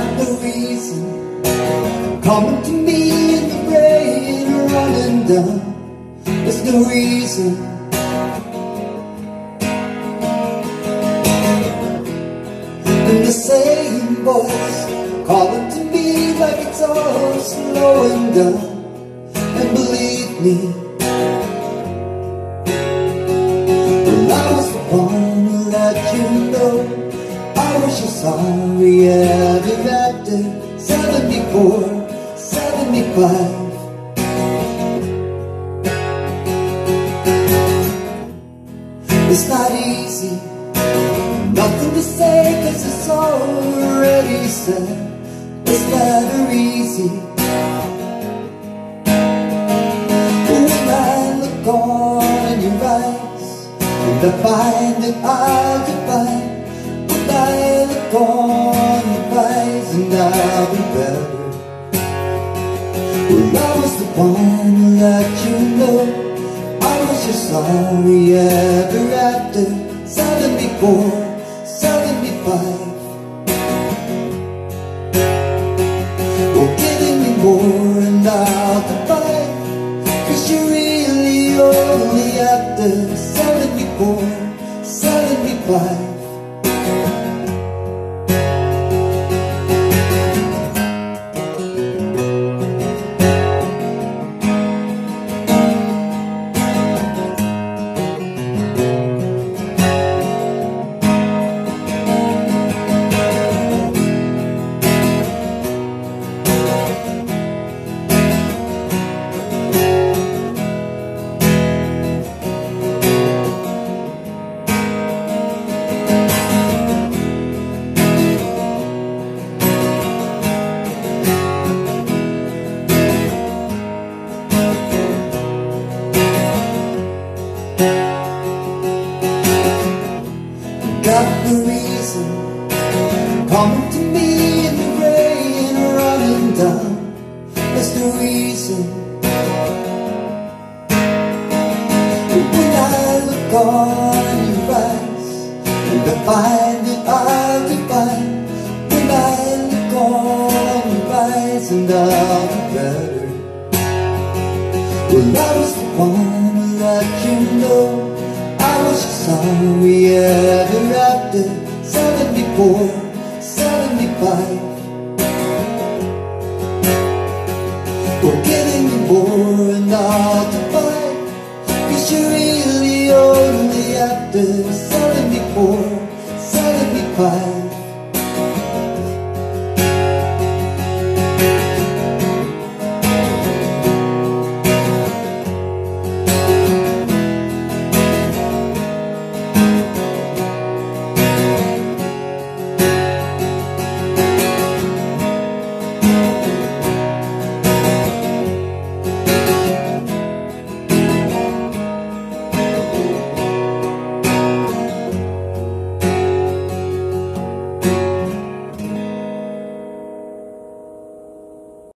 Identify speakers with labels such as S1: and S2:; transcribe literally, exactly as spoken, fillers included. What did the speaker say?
S1: no reason coming to me in the rain, running down. There's no reason. And the same voice calling to me like it's all slowing down. And believe me, well, I was the one who let you know I was your sorry ever after seventy-four, seventy-five. It's not easy, nothing to say, cause it's already said. It's never easy. But when I look on your eyes, and I find that I'll get by. When I look on your eyes, and I'll be better. Well, I was the one who let you know I was your sorry ever after seventy-four, seventy-five. Well, giving me more and I'll divide, cause you're really only after seventy-four, seventy-five. Got the reason coming to me in the rain, running down. There's no reason. But when I look on your eyes, and I find that I'll be fine. When I look on your eyes, and I'll be better. Well, I was the one who let you know I was your sorry ever after seventy-four, seventy-five. Well, giving me more and I'll divide, cause you're really only after seventy-four, seventy-five.